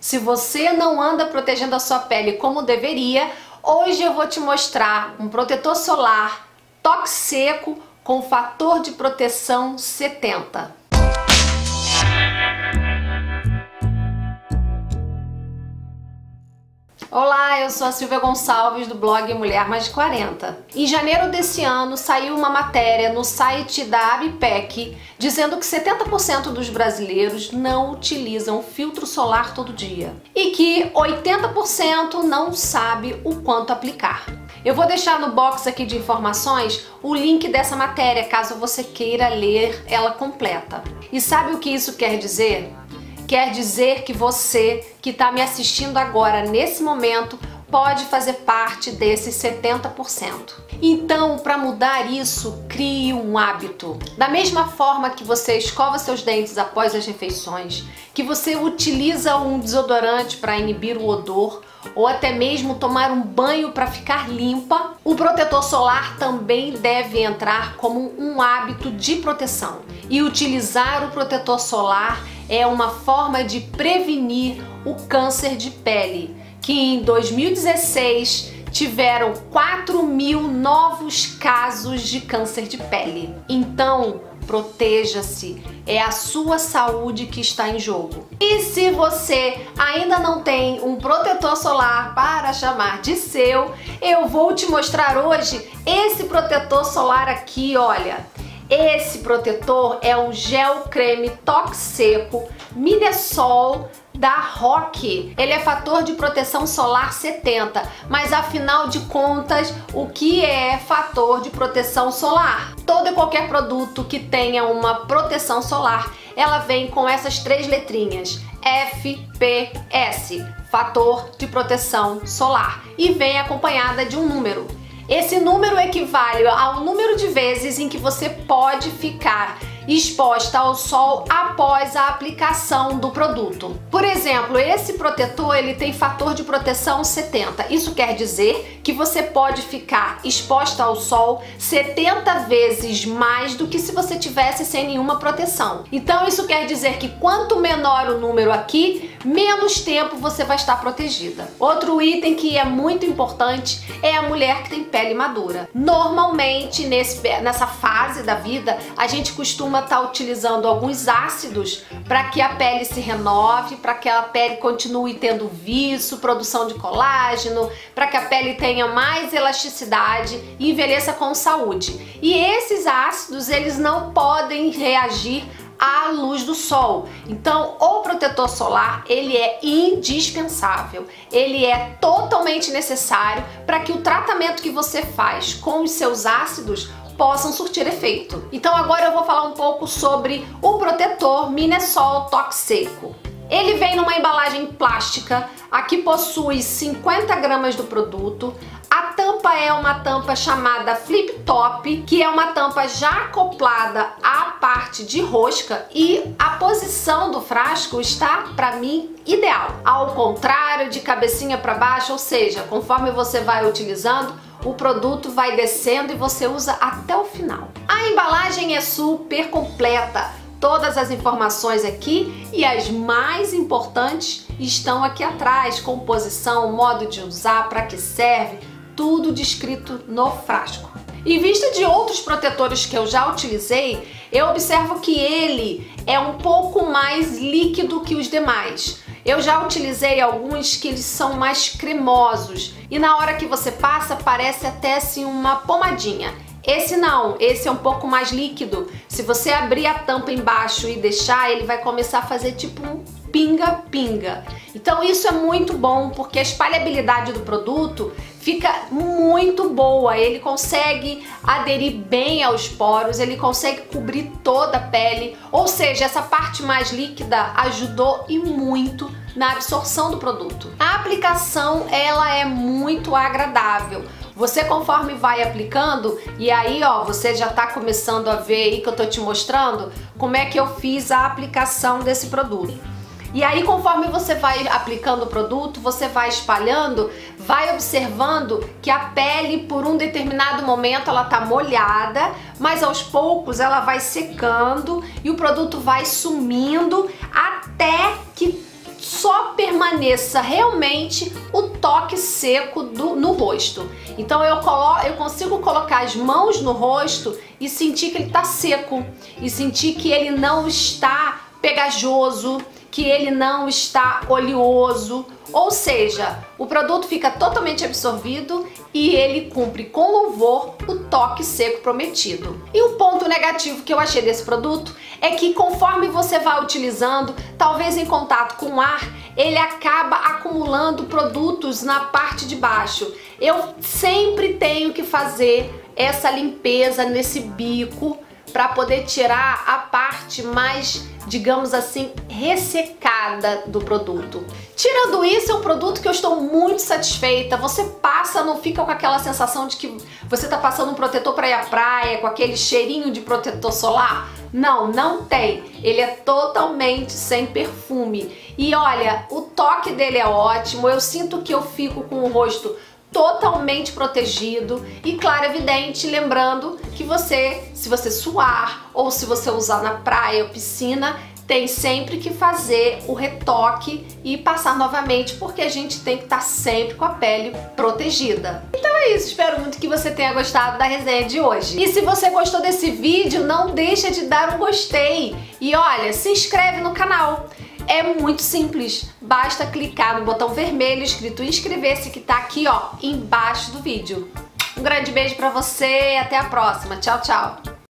Se você não anda protegendo a sua pele como deveria, hoje eu vou te mostrar um protetor solar toque seco com fator de proteção 70. Olá, eu sou a Silvia Gonçalves do blog Mulher Mais de 40. Em janeiro desse ano saiu uma matéria no site da ABPEC dizendo que 70% dos brasileiros não utilizam filtro solar todo dia e que 80% não sabe o quanto aplicar. Eu vou deixar no box aqui de informações o link dessa matéria caso você queira ler ela completa. E sabe o que isso quer dizer? Quer dizer que você que está me assistindo agora, nesse momento, pode fazer parte desses 70%. Então, para mudar isso, crie um hábito. Da mesma forma que você escova seus dentes após as refeições, que você utiliza um desodorante para inibir o odor, ou até mesmo tomar um banho para ficar limpa, o protetor solar também deve entrar como um hábito de proteção. E utilizar o protetor solar é uma forma de prevenir o câncer de pele, que em 2016 tiveram 4.000 novos casos de câncer de pele. Então, proteja-se, é a sua saúde que está em jogo. E se você ainda não tem um protetor solar para chamar de seu, eu vou te mostrar hoje esse protetor solar aqui, olha. Esse protetor é um gel creme toque seco Minesol da Rock. Ele é fator de proteção solar 70, mas afinal de contas, o que é fator de proteção solar? Todo e qualquer produto que tenha uma proteção solar, ela vem com essas três letrinhas, FPS, fator de proteção solar, e vem acompanhada de um número. Esse número equivale ao número de vezes em que você pode ficar exposta ao sol após a aplicação do produto. Por exemplo, esse protetor ele tem fator de proteção 70. Isso quer dizer que você pode ficar exposta ao sol 70 vezes mais do que se você tivesse sem nenhuma proteção. Então isso quer dizer que quanto menor o número aqui, menos tempo você vai estar protegida. Outro item que é muito importante é a mulher que tem pele madura. Normalmente nessa fase da vida a gente costuma estar utilizando alguns ácidos para que a pele se renove, para que a pele continue tendo viço, produção de colágeno, para que a pele tenha mais elasticidade e envelheça com saúde. E esses ácidos, eles não podem reagir à luz do sol. Então, o protetor solar, ele é indispensável. Ele é totalmente necessário para que o tratamento que você faz com os seus ácidos possam surtir efeito. Então agora eu vou falar um pouco sobre o protetor Minesol toque seco. Ele vem numa embalagem plástica, aqui possui 50 gramas do produto. A tampa é uma tampa chamada flip top, que é uma tampa já acoplada à parte de rosca, e a posição do frasco está, para mim, ideal. Ao contrário de cabecinha para baixo, ou seja, conforme você vai utilizando, o produto vai descendo e você usa até o final. A embalagem é super completa. Todas as informações aqui e as mais importantes estão aqui atrás. Composição, modo de usar, para que serve, tudo descrito no frasco. Em vista de outros protetores que eu já utilizei, eu observo que ele é um pouco mais líquido que os demais. Eu já utilizei alguns que eles são mais cremosos e na hora que você passa parece até assim uma pomadinha. Esse não, esse é um pouco mais líquido. Se você abrir a tampa embaixo e deixar, ele vai começar a fazer tipo um pinga-pinga. Então isso é muito bom porque a espalhabilidade do produto fica muito boa. Ele consegue aderir bem aos poros, ele consegue cobrir toda a pele. Ou seja, essa parte mais líquida ajudou e muito na absorção do produto. A aplicação, ela é muito agradável. Você conforme vai aplicando, e aí ó, você já tá começando a ver aí que eu tô te mostrando como é que eu fiz a aplicação desse produto. E aí, conforme você vai aplicando o produto, você vai espalhando, vai observando que a pele, por um determinado momento, ela tá molhada, mas aos poucos ela vai secando e o produto vai sumindo até que só permaneça realmente o toque seco no rosto. Então eu consigo colocar as mãos no rosto e sentir que ele está seco, e sentir que ele não está pegajoso, que ele não está oleoso, ou seja, o produto fica totalmente absorvido e ele cumpre com louvor o toque seco prometido. E o ponto negativo que eu achei desse produto é que conforme você vai utilizando, talvez em contato com o ar, ele acaba acumulando produtos na parte de baixo. Eu sempre tenho que fazer essa limpeza nesse bico para poder tirar a parte mais, digamos assim, ressecada do produto. Tirando isso, é um produto que eu estou muito satisfeita. Você passa, não fica com aquela sensação de que você está passando um protetor para ir à praia, com aquele cheirinho de protetor solar? Não, não tem. Ele é totalmente sem perfume. E olha, o toque dele é ótimo. Eu sinto que eu fico com o rosto totalmente protegido e, claro, evidente, lembrando que se você suar ou se você usar na praia ou piscina, tem sempre que fazer o retoque e passar novamente, porque a gente tem que estar sempre com a pele protegida. Então é isso, espero muito que você tenha gostado da resenha de hoje. E se você gostou desse vídeo, não deixa de dar um gostei. E olha, se inscreve no canal. É muito simples, basta clicar no botão vermelho escrito inscrever-se que tá aqui, ó, embaixo do vídeo. Um grande beijo pra você e até a próxima. Tchau, tchau!